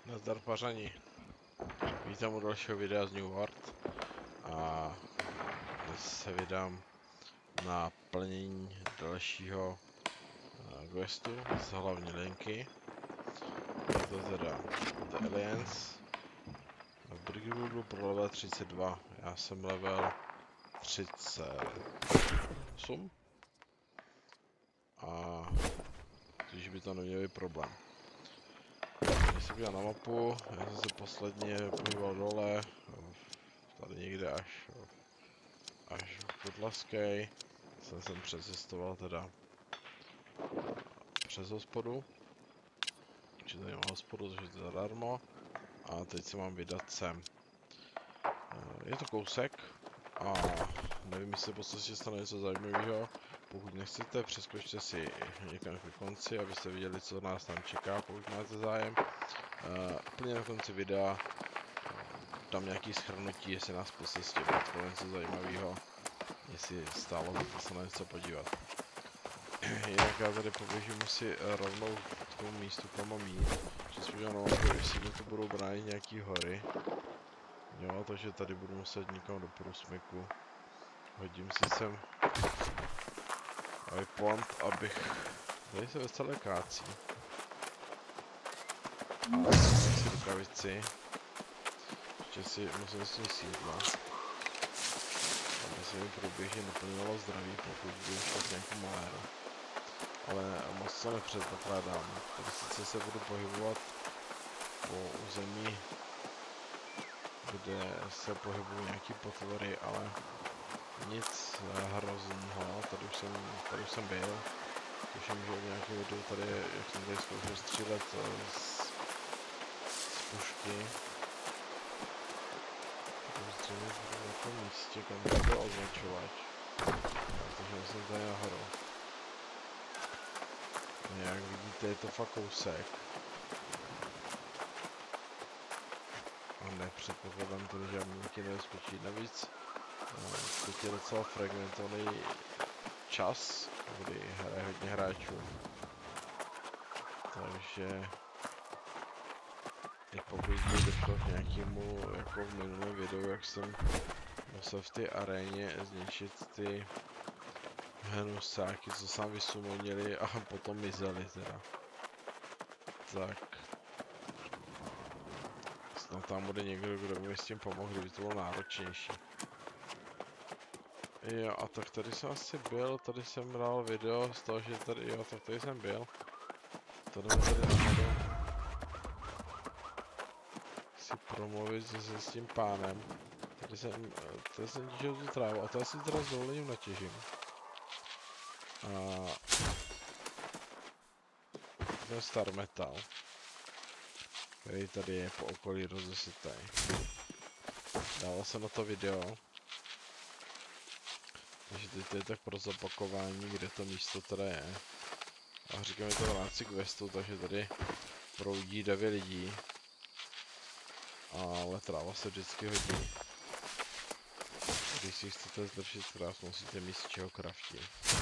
Nazdar pařani, vítám u dalšího videa z New World a dnes se vydám na plnění dalšího questu z hlavní linky. Je to teda The Alliance v Brigadu pro level 32, já jsem level 38 a tudíž by to neměl být problém. Když se podívám na mapu, já jsem se posledně pohyboval dole, tady někde až v Podlaskej, jsem přecestoval teda přes hospodu, či tady mám hospodu, takže to je zadarmo, a teď se mám vydat sem. Je to kousek a nevím, jestli po cestě stane něco zajímavého. Pokud nechcete, přeskočte si někam ke konci, abyste viděli, co nás tam čeká, pokud máte zájem. Úplně na konci videa dám nějaký shrnutí, jestli nás po cestě potkalo něco zajímavého, jestli stálo za to se na něco podívat. Jinak já tady poběžím si rovnou k tomu místu, kam mám jít. Přesvědčím na mapu, jestli to budou bránit nějaký hory. Jo, takže tady budu muset někam do průsmyku. Hodím si sem iPond, abych... Tady se veselé kácí. A si rukavici. Ještě si musím s tím sídla. Aby se mi průběžně naplňovalo zdraví, pokud budu šel nějakou maléru. Ale moc to nepředpokládám. Tady sice se budu pohybovat po území, kde se pohybují nějaký potvory, ale nic hrozného. Tady už jsem byl. Tuším, že v nějakém videu tady, jak jsem tady zkoušel střílet z pušky. Zřejmě budu na tom místě, kam to byl označovač. Takže jsem tady nahoru. Jak vidíte, je to fakt kousek. A nepředpokládám tady žádný nějaký nebezpečí. Navíc teď je docela fragmentovaný čas, kdy hraje hodně hráčů. Takže i pokud by došlo k nějakému, jako v minulém videu, jak jsem musel v té aréně zničit ty hnusáky, co sám vysumonili a potom mizeli teda. Tak snad tam bude někdo, kdo mi s tím pomohl, kdyby to bylo náročnější. Jo, a tak tady jsem asi byl, tady jsem dal video z toho, že tady, jo, tak tady jsem byl. To jdeme tady nahoru. Si promluvit se s tím pánem. Tady jsem těžil tu trávu a to asi teda s dovolením natěžím. A ten star metal, který tady je po okolí rozesetý. Dával jsem na to video. Takže teď to je tak pro zopakování, kde to místo teda je. A říkám, je to v rámci questu, takže tady proudí davy lidí. Ale tráva se vždycky hodí. Když si chcete zdržet tráv, musíte mít z čeho kraftit.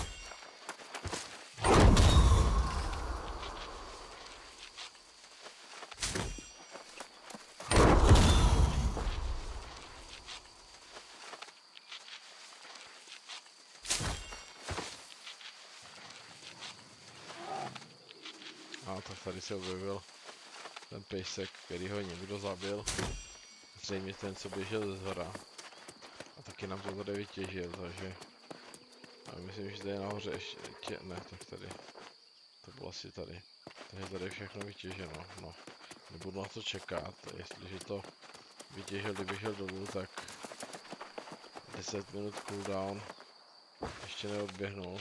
A tak tady se objevil ten pejsek, který ho někdo zabil. Zřejmě ten, co běžel ze zhora. A taky nám to tady vytěžil, takže... A myslím, že tady nahoře ještě... Ne, tak tady. To bylo asi tady. Takže tady je všechno vytěženo, no. Nebudu na to čekat, jestliže to vytěžil, kdyběžel dolů, tak... 10 minut cooldown. Ještě neodběhnul.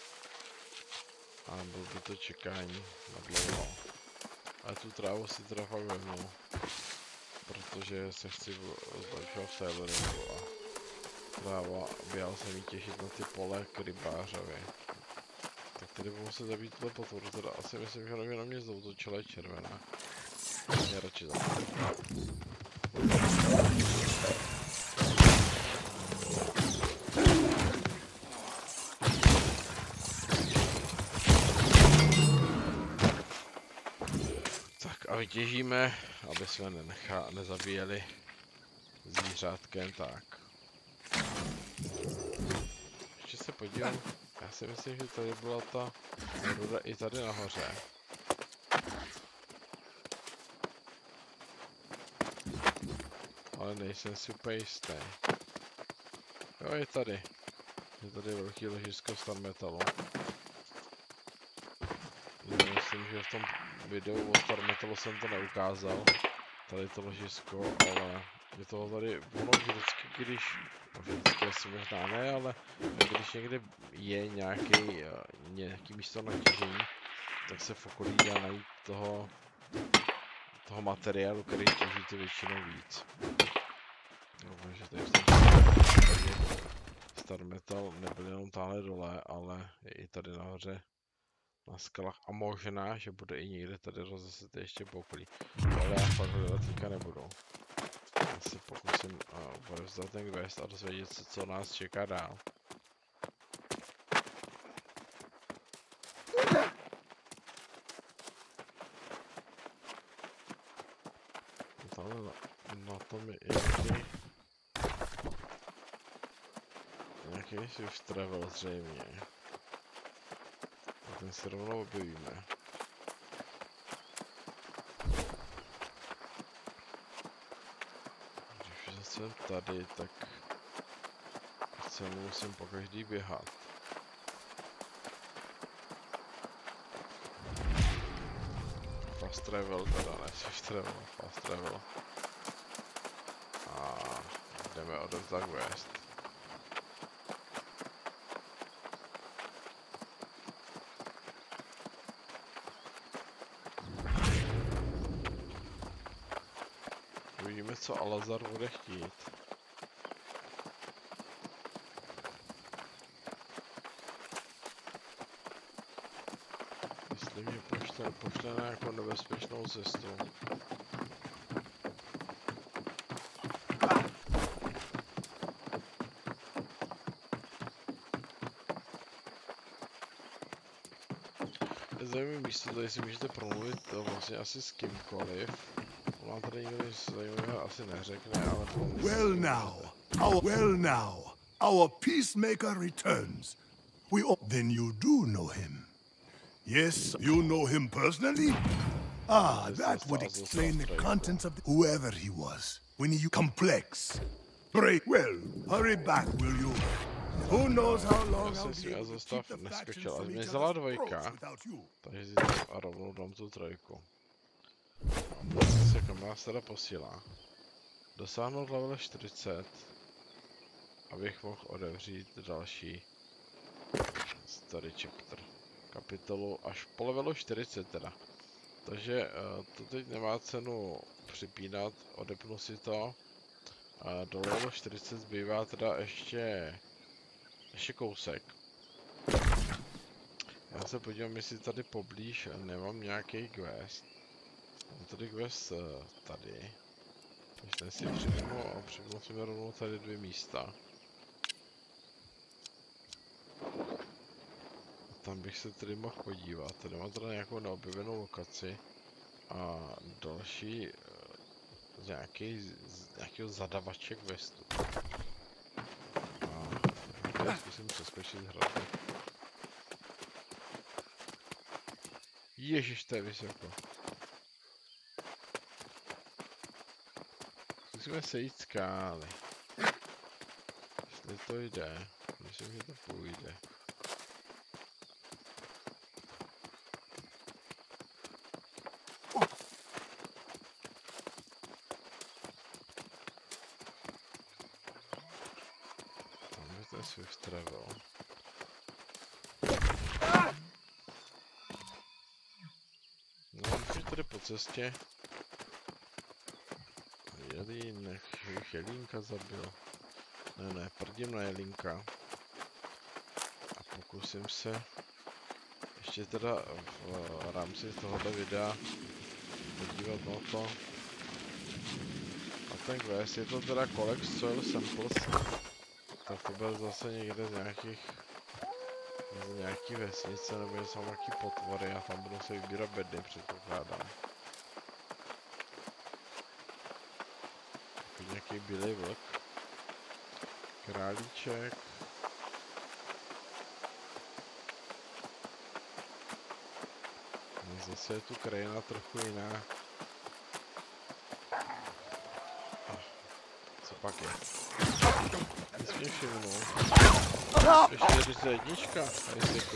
A byl by to čekání na dlouho. Ale tu trávu si teda fakt vezmu, protože se chci zlepšovat v Taylorinku a tráva, běhal jsem jí těšit na ty pole k rybářovi. Tak tady budu se zabít tuhle potvoru, teda asi myslím, že nově na mě zautočila je červená. Mě radši zabít. vytěžíme, aby jsme nezabíjeli zvířátkem, tak. Ještě se podívám, já si myslím, že tady byla ta ruda i tady nahoře. Ale nejsem si úplně jistý. Jo, je tady. Je tady velký ložisko star metalu. Myslím, že v tom videu o star metalu jsem to neukázal. Tady to ložisko, ale je toho tady ono vždycky, když... Vždycky asi možná ne, ale když někde je nějaký místo na těžení, tak se v okolí dá najít toho materiálu, který těžíte většinou víc. Takže tady v tom star metal nebyl jenom táhle dole, ale je i tady nahoře na skalách a možná, že bude i někde tady rozesete ještě po okolí. Ale já fakt hledat teďka nebudu. Já se pokusím odevzdat ten quest a dozvědět se, co nás čeká dál. Tady na tom je nějaký swift travel zřejmě. A ten si rovnou objevíme. Když už jsem tady, tak se musím po každý běhat. Fast travel teda, ne swift travel, fast travel. A jdeme odevzdat quest. Uvidíme, co Alazar bude chtít. Jestli mě pošle na nějakou nebezpečnou cestu. Je zajímavé místo, tady si můžete promluvit vlastně asi s kýmkoliv. Ona tady nikdo nic zajímavého asi neřekne, ale Well now, our peacemaker returns. Then you do know him. Yes, you know him personally? Ah, that would explain the contents of whoever he was. When you complex. Break. Well, hurry back, will you? Who knows how long I'll be able to keep the factions from each other's throats without you. Takže si tam a rovnou dám tu trojku. Se kam nás teda posílá. Dosáhnout level 40, abych mohl otevřít další story chapter. Kapitolu až po levelu 40 teda. Takže to teď nemá cenu připínat, odepnu si to. Do levelu 40 zbývá teda ještě kousek. Já se podívám, jestli tady poblíž nemám nějaký quest. Mám tady quest tady. Takže si připnu a připnu si rovnou tady 2 místa. Tam bych se tedy mohl podívat. Tady mám teda nějakou neobjevenou lokaci a další z nějakého zadavače questu. A já zkusím přeskočit hradu. Ježiš, to je vysoko. Zkusíme sejít skály. Jestli to jde, myslím, že to půjde. Swift travel. No, myslím, tady po cestě jelínka zabil. Ne, prdím na jelínka. A pokusím se ještě teda v rámci tohoto videa podívat na to. A ten quest je to teda collect soil samples. Tak to byl zase někde z nějaký vesnice nebo jsou nějaký potvory a tam budou se vybírat bedy, předpokládám. Takový bílej vlk. Králíček. No zase je tu krajina trochu jiná. Co pak je? Nic mě všimnul. Ještě 41, riziko.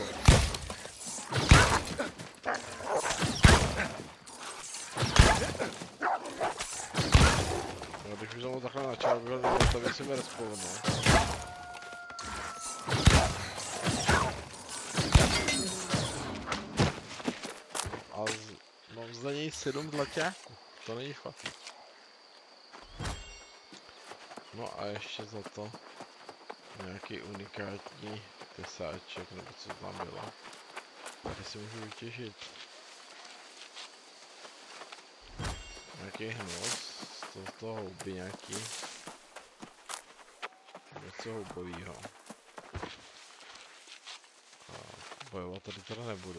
No, když už jsem ho takhle načal, byl to si mi respawnu. A mám za něj 7 zlaťáků, to není fakt. No a ještě za to nějaký unikátní tesáček, nebo co tam bylo. Tady si můžu vytěžit nějaký hnus, z toho houby nějaký. Něco houbovýho. A bojovat tady teda nebudu.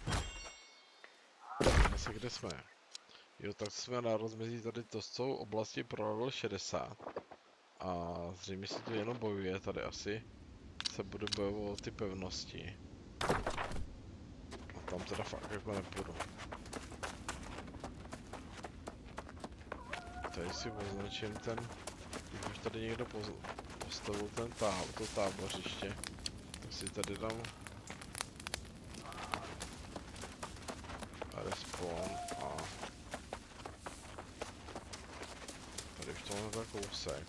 Asi kde jsme? Jo, tak jsme na rozmezí tady, to jsou oblasti pro level 60. A zřejmě si to jenom bojuje, tady asi se bude bojovat o ty pevnosti. A tam teda fakt jako nepůjdu. Tady si označím ten, když už tady někdo postavil ten to tábořiště, tak si tady dám respawn a tady už to máme tak kousek.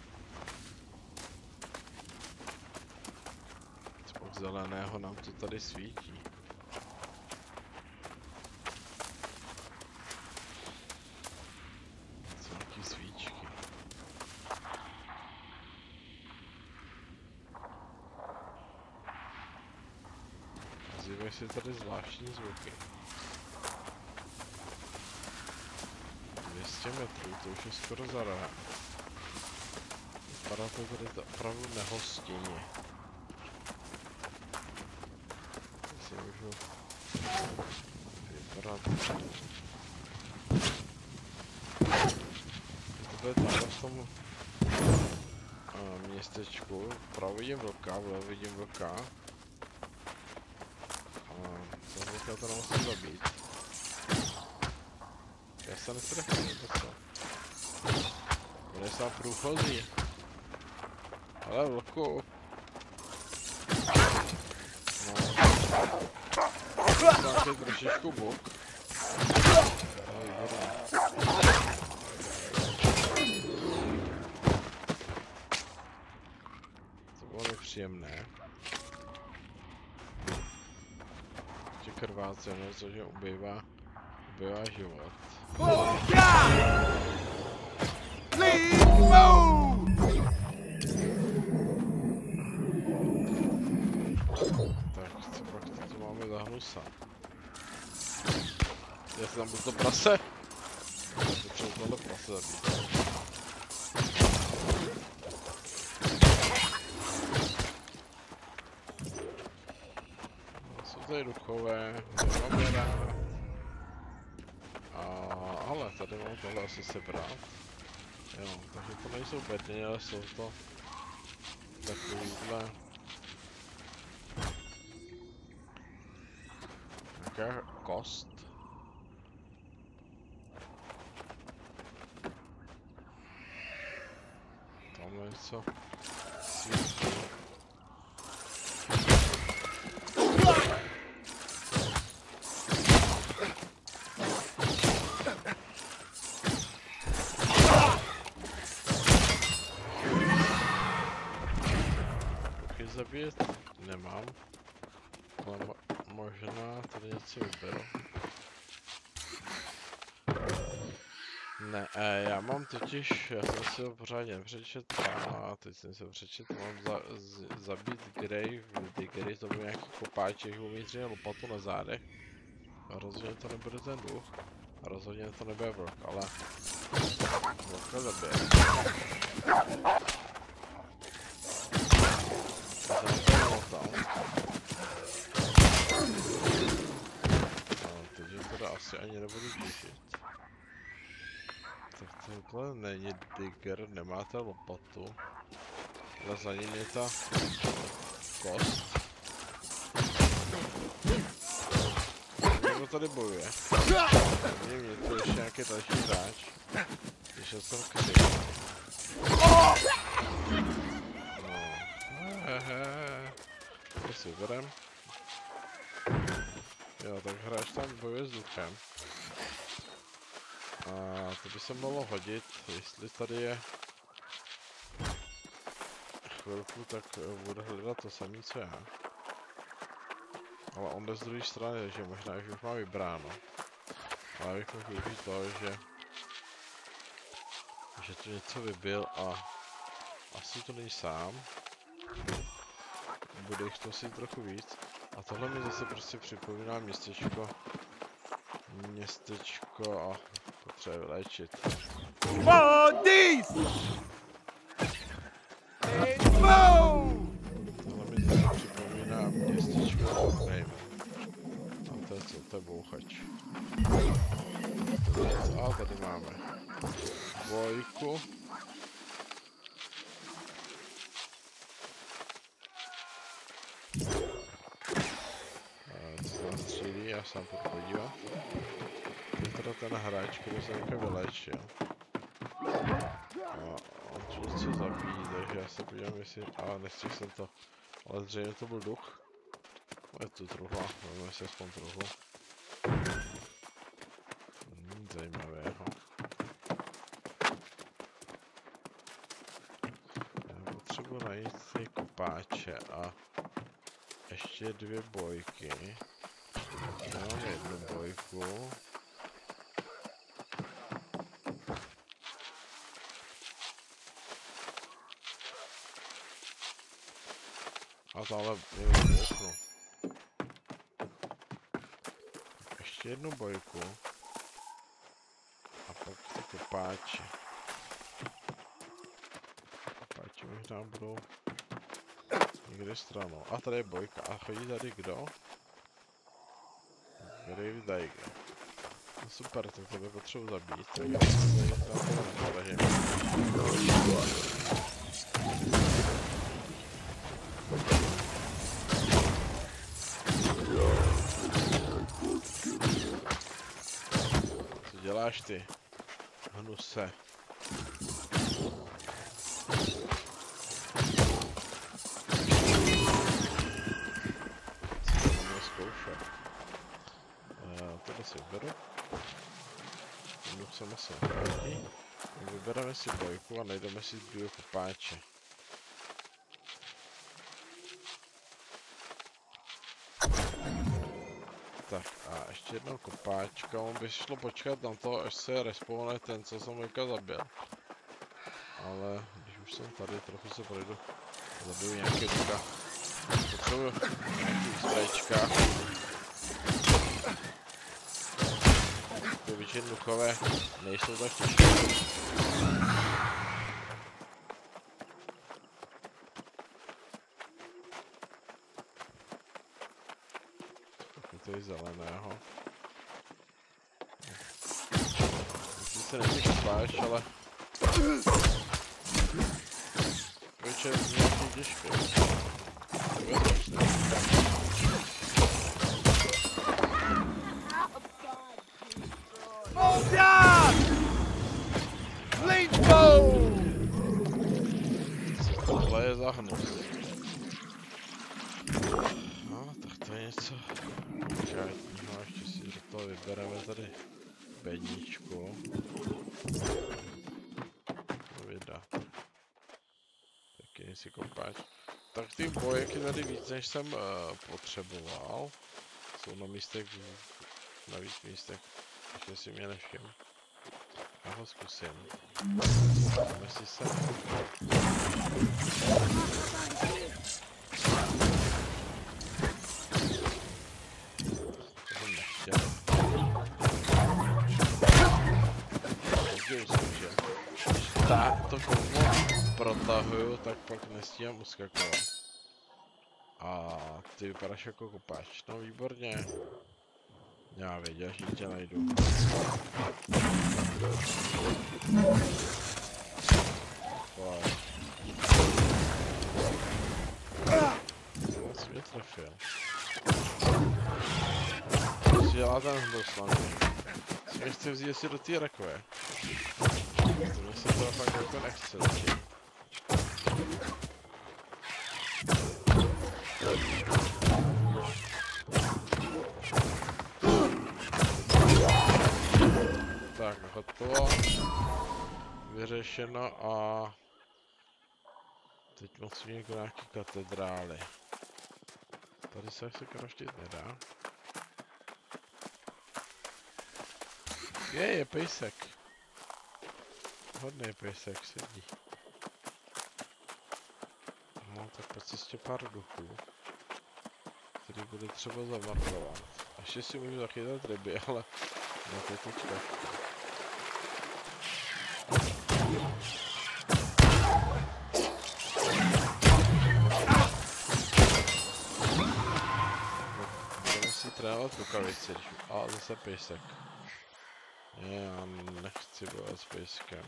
Od zeleného nám to tady svítí. Co nějaký svíčky. Ozývají si tady zvláštní zvuky. 200 metrů, to už je skoro za rohem. Vypadá to tady opravdu nehostinně. Si můžu vypadat. To je tady v tom městečku. Vpravo vidím vlka, vlevo vidím vlka. Toho vlka to nemusím zabít. Já se nestrefím, nebo co? On je sám průchozí. Ale vlku. Máte trošičku bok. To bylo nepříjemné. Ještě krváceno, což je ubývá život. Tak, co pak to máme za hnusa? Jestli tam byl to prase? Potřebuji tohle prase zabít. No, jsou tady duchové, nemám je rád. Ale tady mám tohle asi sebrat. Jo, takže to nejsou bedny, ale jsou to takovýhle nějaká kost. Tamhle něco svítí. Zabít nemám, ale možná tady něco vyberu. Ne, já mám totiž, já jsem si ho pořádně nepřečetl a teď jsem si ho přečetl, mám zabít Grave Diggery, to byl nějaký kopáček, uvnitř lopatu na zádech. A rozhodně to nebude ten duch. A rozhodně to nebude vlk, ale vlka zabije. Teď teda asi ani nebudu těšit. Tak Tohle není digger, nemáte lopatu. Ale za ním je ta kost. Někdo tady bojuje. Mě tu ještě nějaký další hráč. Když jsem kryt. No. To si berem. Jo, tak hráč tam bojuje s duchem. A to by se mohlo hodit, jestli tady je chvilku, tak budu hledat to samé, co já. Ale on jde z druhé strany, takže možná že už má vybráno. Ale bych mohl využít toho, že tu něco vybil a asi to není sám. Bude jich to asi trochu víc. A tohle mi zase prostě připomíná městečko a potřebuje vyléčit. Tohle mi zase připomíná městečko Frame. A to je co? To je bouchač. A tady máme dvojku. Střílí, já se tam podívat. Je teda ten hráč, který se někde vylečil. A on tu chce zabít, takže já se podívám, jestli... A nechci jsem to. Ale zřejmě to byl duch. Je tu truhla, vezmeme si aspoň truhlu. Zajímavého. Já potřebuji najít ty kopáče a ještě dvě bojky. Já mám jednu bojku. A tohle je bojku. Ještě jednu bojku. A pak ty kopáče. Kopáče možná budou někde stranou. A tady je bojka. A chodí tady kdo? Grave Digger. No super, tak tebe potřebuji zabít. Tak já jsem tady tam nepodažím. Co děláš ty? Hnuse. Tohle si vyberu. Jednu jsem asi vrátí. Vybereme si bojku a najdeme si druhého kopáče. Tak a ještě jednou kopáčka, on by šlo počkat na to, až se respawne ten, co jsem Vojka zabil. Ale když už jsem tady, trochu se projdu, zabiju nějaký ducha. Potřebuju nějaký USBčka. Ty obyčejné duchové nejsou tak těžké. Tady zeleného. Ty se nepřišpáš, ale... Večer je nějaký těžké. Tohle je zahnus. No, tak to je něco unikátního, ještě si do toho vybereme tady bedničku. Vida. Taky si kopáč. Tak ty bojek je tady víc, než jsem potřeboval. Jsou na místech, na víc místech, ještě si mě nevšim. Já ho zkusím. Dáme si sem. To jsem nechtěl. Později jsem, že když to kouzlo protahuju, tak pak nestíhám uskakovat. A ty vypadáš jako kopáč. No výborně. Já věděl, že tě najdu. ten byl slavný. Si mě chce vzít si do té rakve. To mě se to fakt jako nechce zatím. Tak, hotovo. Vyřešeno a... Teď musím někdo nějaký katedrály. Tady se asi kroštit nedá. Je pejsek. Hodný pejsek sedí. No tak po cestě pár duchů, který bude třeba zamarnovat. Ještě si můžu zachytat ryby, ale na to je teďka. Budeme si trénovat rukavici, a zase pejsek. Já nechci bojovat s pejskem.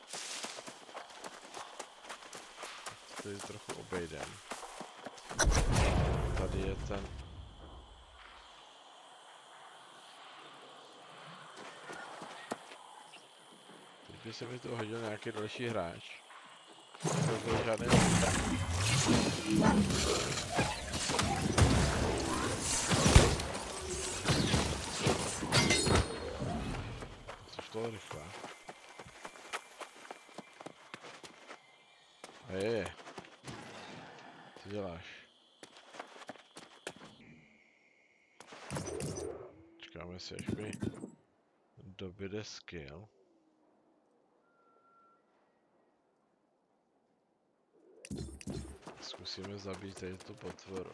Tady trochu obejdem. Tady je ten... Teď by se mi to hodil nějaký další hráč. To byl žádný... To rychle. Hej, co děláš? Čekáme si, až mi dobyde skill. Zkusíme zabít tady tu potvoru.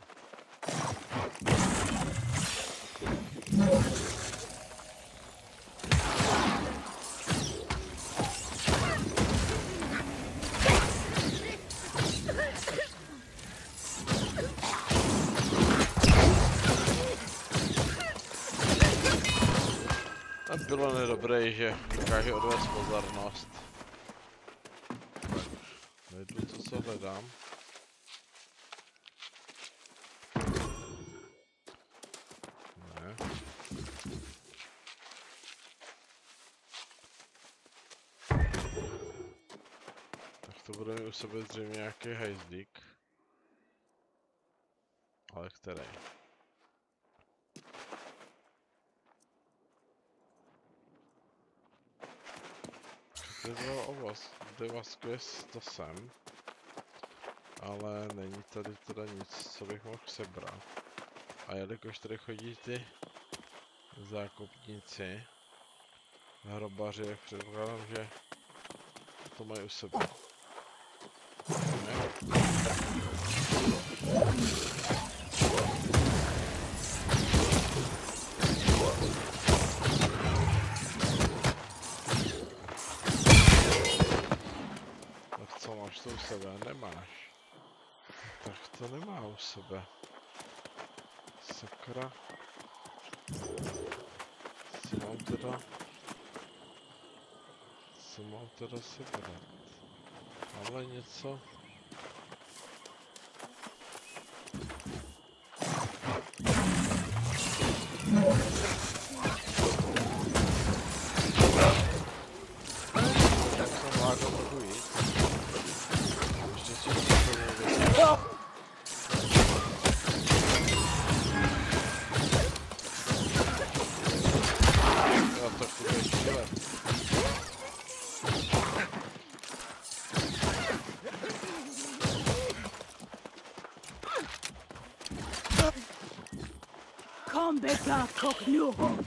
Bylo nedobré, že dokáže odvést pozornost. Nejdu to, co hledám. Ne. Tak to bude mi u sebe zřejmě nějaký hajzlík. Ale který? Devaskuje to sem, ale není tady teda nic, co bych mohl sebrat. A jelikož tady chodí ty zákupníci, hrobaři, jak předpokládám, že to mají u sebe. Ne? Máš to u sebe? Nemáš. Tak to nemá u sebe. Sakra. Co mám teda sebrat? Ale něco... Tak jsem vládl trochu jít. Kombeka koknuho.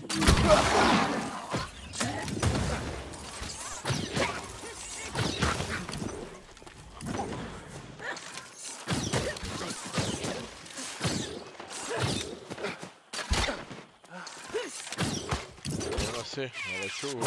Asi, ale čuju.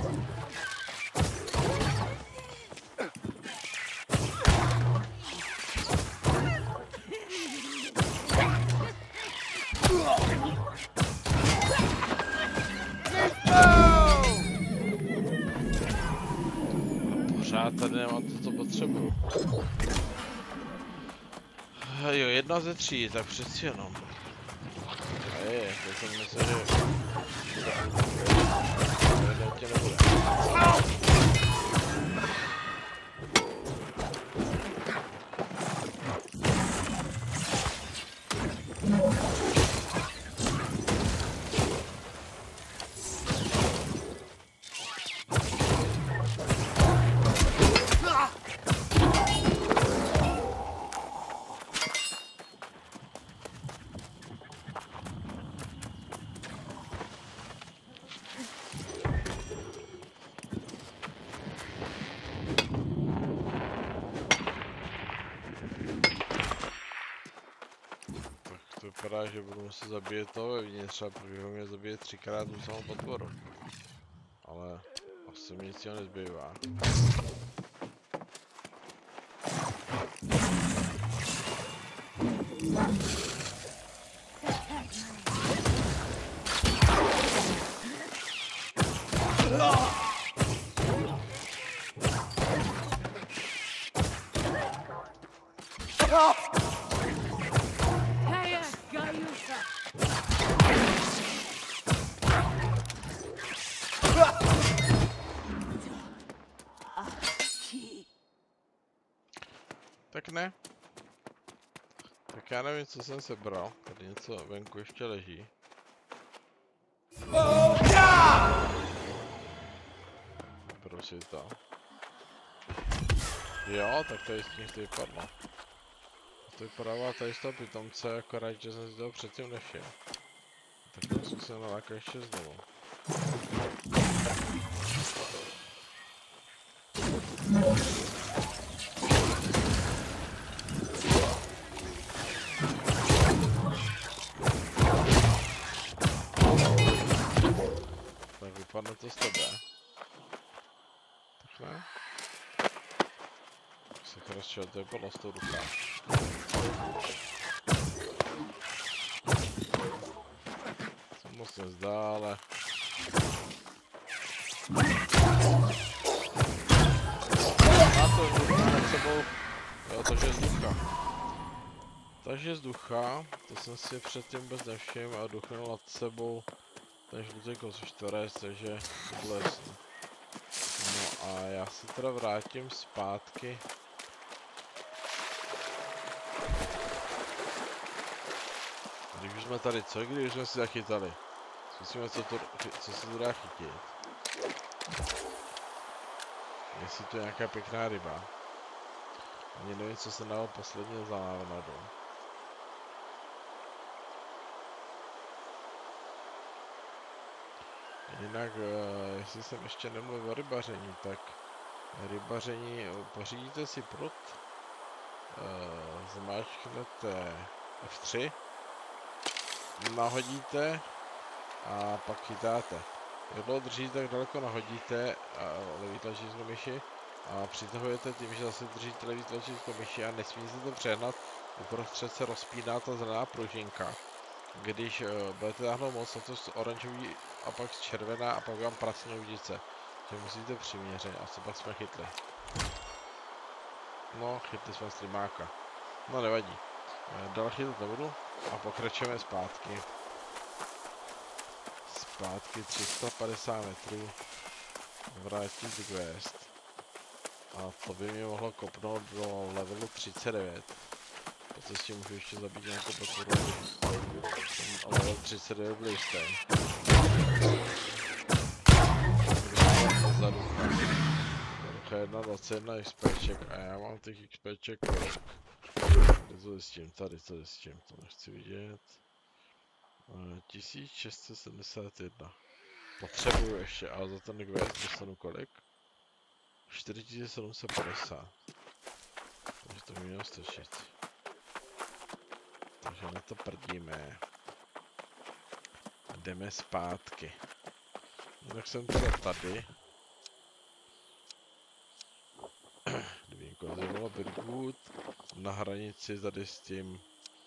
Pořád tady nemám to, co potřebuju. Jo, 1 ze 3, tak přeci jenom. to jsem myslel, že... tě nebude. To vypadá, že budu muset zabít toho vevnitř, protože ho mě zabije 3krát tu samou potvoru. Ale asi mi nic jiného nezbývá. Tak ne. Tak já nevím, co jsem sebral. Tady něco venku ještě leží. Beru si to. Jo, tak tady z nich to vypadlo. To vypadává tady z toho pitomce, akorát, že jsem si toho předtím nevšiml. Tak to musím se nalákat ještě znovu. Tak vypadne to z tebe. Tak ne? Se krasčil, to vypadlo z toho ruka. Se moc nezdá, ale... Má to vzducha nad sebou, jo, takže vzducha. Takže vzducha, to jsem si předtím vůbec nevšiml a duchnul nad sebou ten žlutý kocočtverec, takže to bylo jasný. No a já se teda vrátím zpátky. Když už jsme tady, co když jsme si zachytali? Zkusíme, co se to dá chytit. Jestli to je nějaká pěkná ryba. Ani nevím, co se dalo posledně za návnadu. Jinak, jestli jsem ještě nemluvil o rybaření, tak rybaření, pořídíte si prut, zmáčknete F3, nahodíte a pak chytáte. Jak dlouho držíte, tak daleko nahodíte a levý tlačítko myši a přitahujete tím, že zase držíte levý tlačítko myši a nesmíte to přehnat, uprostřed se rozpíná ta zelená pružinka. Když budete táhnout moc, to je oranžový a pak červená a pak vám pracne udice. Takže musíte přiměřeně a co pak jsme chytli. No, chytli jsme slimáka. No nevadí. Dál chytat nebudu a pokračujeme zpátky. Zpátky 350 metrů. Vrátit quest. A to by mě mohlo kopnout do levelu 39. Po cestě můžu ještě zabít nějakou potvoru. Level 39 byl jistý. Za ducha. Ducha 1,21 XPček a já mám těch XPček kolik. Kde to zjistím? Tady to zjistím, to nechci vidět. 1671. Potřebuju ještě, ale za ten quest dostanu kolik? 4750. Takže to by mělo stačit. Takže na to prdíme. Jdeme zpátky. Tak jsem třeba tady. Kdyby konzervoval Birkwood na hranici tady s tím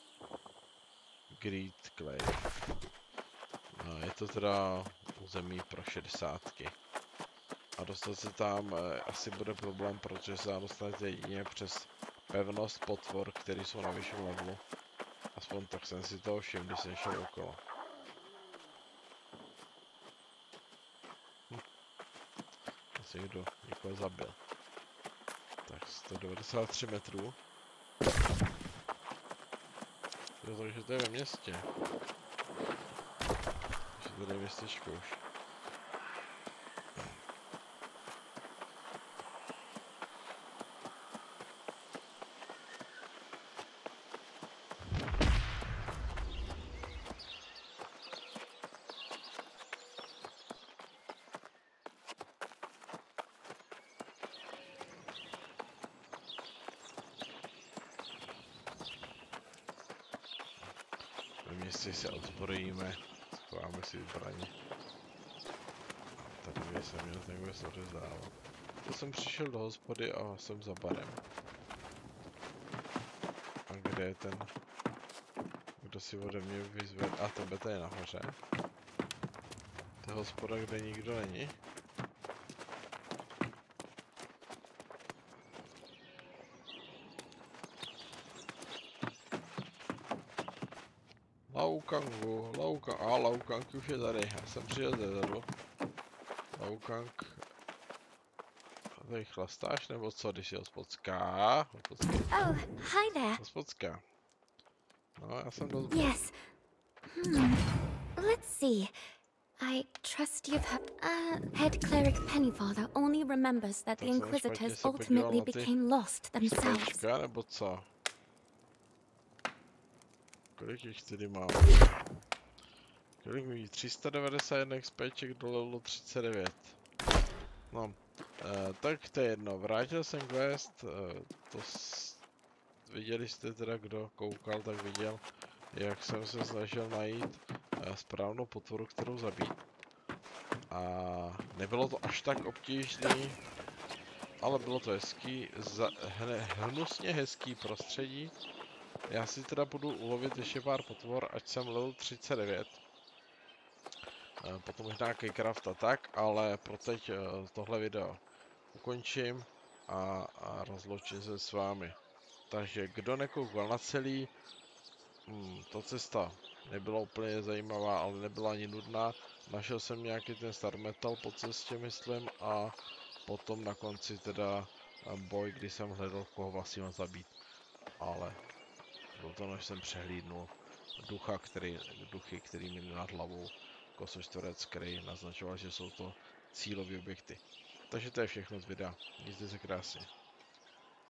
Great Clay. No, je to teda území pro 60. A dostat se tam asi bude problém, protože se tam dostanete jedině přes pevnost potvor, který jsou na vyšším levelu. Aspoň tak jsem si toho všiml, když jsem šel okolo. asi někdo někoho zabil. Tak 193 metrů. Takže to je ve městě. Takže tady je městečko už. Ve městě se odzbrojíme, schováme si zbraně. Tady by se měl ten vůbec odezdávat. To jsem přišel do hospody a jsem za barem. A kde je ten, kdo si ode mě vyzve? A tebe to je nahoře. To je hospoda, kde nikdo není. Laukang už je tady, já jsem přijel zezadu. Laukang. Tady chlastáš nebo co, když je hospodská? Oh, hi there. Hospodská. No, já jsem dost... Yes. Let's see. I trust you've heard. Head cleric Pennyfather only remembers that the Tak jsem Inquisitors špatně se ultimately podíval na ty became lost themselves. Počka, nebo co? Kolik jich tedy mám? Kolik mi 391 XPček do levelu 39. No, tak to je jedno. Vrátil jsem quest, viděli jste teda, kdo koukal, tak viděl, jak jsem se snažil najít správnou potvoru, kterou zabít. A nebylo to až tak obtížný, ale bylo to hezký, hnusně hezký prostředí. Já si teda budu ulovit ještě pár potvor, ať jsem level 39. Potom možná Keycraft a tak, ale pro teď tohle video ukončím a rozloučím se s vámi. Takže kdo nekoukal na celý, ta cesta nebyla úplně zajímavá, ale nebyla ani nudná. Našel jsem nějaký ten star metal po cestě, myslím, a potom na konci teda boj, kdy jsem hledal, koho vlastně mám zabít. Ale byl to, než jsem přehlídnul duchy, který měli nad hlavou kosočtverec, který naznačoval, že jsou to cílové objekty. Takže to je všechno z videa. Mějte se krásně.